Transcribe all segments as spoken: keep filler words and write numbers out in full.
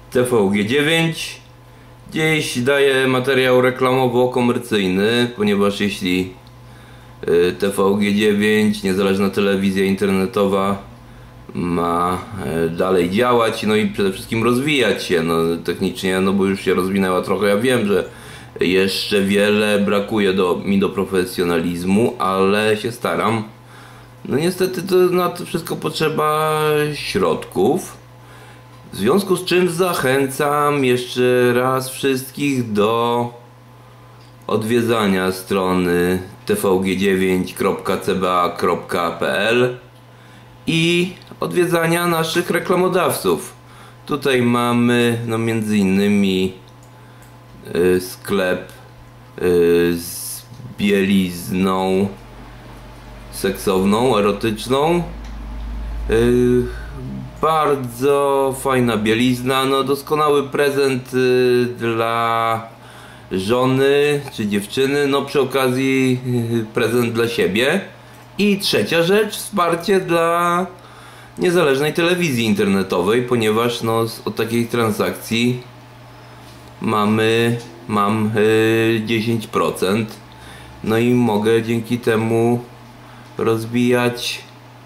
T V G dziewięć. Dziś daję materiał reklamowo-komercyjny, ponieważ jeśli T V G dziewięć, niezależna telewizja internetowa, ma dalej działać, no i przede wszystkim rozwijać się, no technicznie, no bo już się rozwinęła trochę. Ja wiem, że jeszcze wiele brakuje do, mi do profesjonalizmu, ale się staram. No niestety to, na to wszystko potrzeba środków. W związku z czym zachęcam jeszcze raz wszystkich do odwiedzania strony t v g dziewięć kropka c b a kropka p l i odwiedzania naszych reklamodawców. Tutaj mamy no między innymi y, sklep y, z bielizną seksowną, erotyczną. Y, bardzo fajna bielizna, no doskonały prezent y, dla żony czy dziewczyny, no przy okazji y, prezent dla siebie. I trzecia rzecz, wsparcie dla niezależnej telewizji internetowej, ponieważ no od takiej transakcji mamy mam y, dziesięć procent, no i mogę dzięki temu rozwijać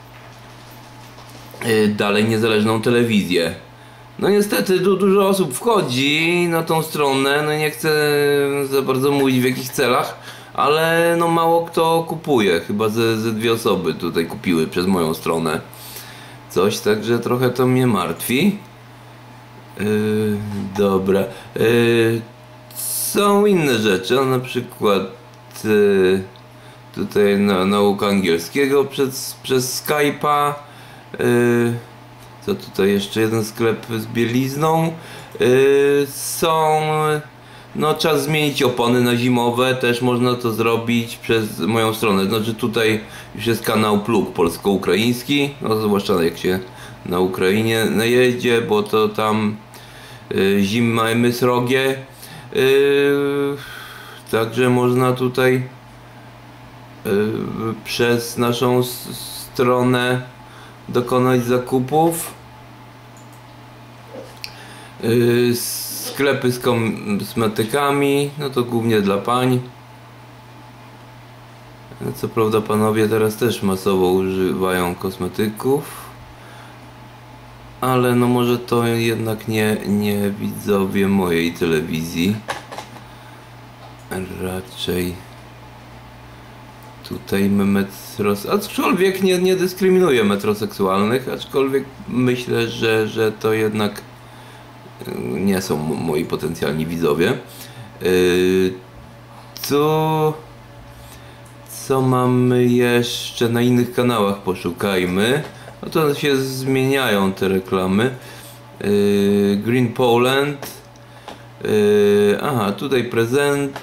y, dalej niezależną telewizję. No niestety du dużo osób wchodzi na tą stronę, no nie chcę za bardzo mówić w jakich celach, ale no mało kto kupuje, chyba ze, ze dwie osoby tutaj kupiły przez moją stronę coś, także trochę to mnie martwi. Yy, dobra. Yy, są inne rzeczy, na przykład yy, tutaj na, nauka angielskiego przez, przez Skype'a. Yy, co tutaj jeszcze? Jeden sklep z bielizną. Yy, są... No czas zmienić opony na zimowe, też można to zrobić przez moją stronę. Znaczy tutaj już jest kanał Plug polsko-ukraiński, no zwłaszcza jak się na Ukrainie najedzie, bo to tam y, zima mamy srogie. Y, także można tutaj y, przez naszą stronę dokonać zakupów. Y, Sklepy z kosmetykami, no to głównie dla pań. Co prawda panowie teraz też masowo używają kosmetyków, ale no może to jednak nie, nie widzowie mojej telewizji. Raczej tutaj metros... Aczkolwiek nie, nie dyskryminuję metroseksualnych, aczkolwiek myślę, że, że to jednak nie są moi potencjalni widzowie. Yy, co, co mamy jeszcze na innych kanałach? Poszukajmy. No to się zmieniają te reklamy. Yy, Green Poland. Yy, aha, tutaj prezent.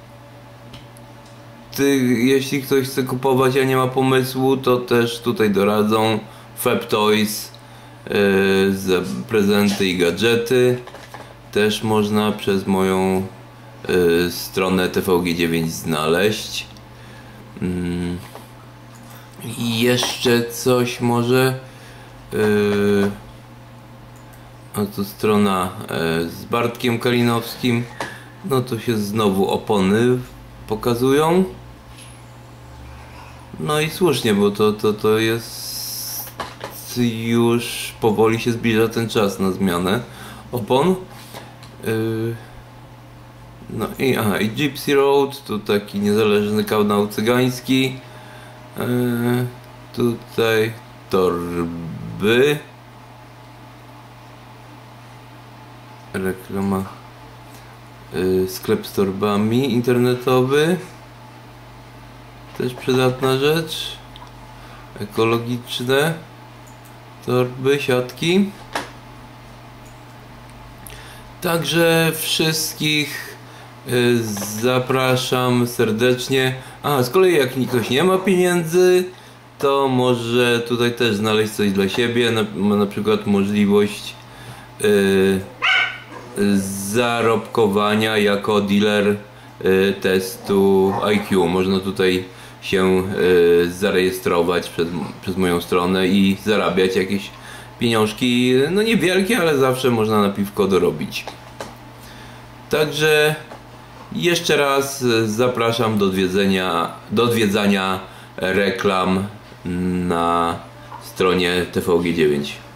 Jeśli ktoś chce kupować, a nie ma pomysłu, to też tutaj doradzą. Fab Toys. Yy, za prezenty i gadżety też można przez moją yy, stronę T V G dziewięć znaleźć. Yy. I jeszcze coś może. Yy. A tu strona yy, z Bartkiem Kalinowskim. No to się znowu opony pokazują. No i słusznie, bo to, to, to jest już powoli się zbliża ten czas na zmianę opon. Yy, no i aha, i Gypsy Road, tu taki niezależny kanał cygański. Yy, tutaj torby. Reklama. Yy, sklep z torbami internetowy. Też przydatna rzecz. Ekologiczne. Torby, siatki. Także wszystkich y, zapraszam serdecznie. A z kolei jak ktoś nie ma pieniędzy, to może tutaj też znaleźć coś dla siebie. Na, ma na przykład możliwość y, zarobkowania jako dealer y, testu I Q. Można tutaj się y, zarejestrować przez, przez moją stronę i zarabiać jakieś pieniążki, no niewielkie, ale zawsze można na piwko dorobić. Także jeszcze raz zapraszam do odwiedzenia, do odwiedzania reklam na stronie T V G dziewięć.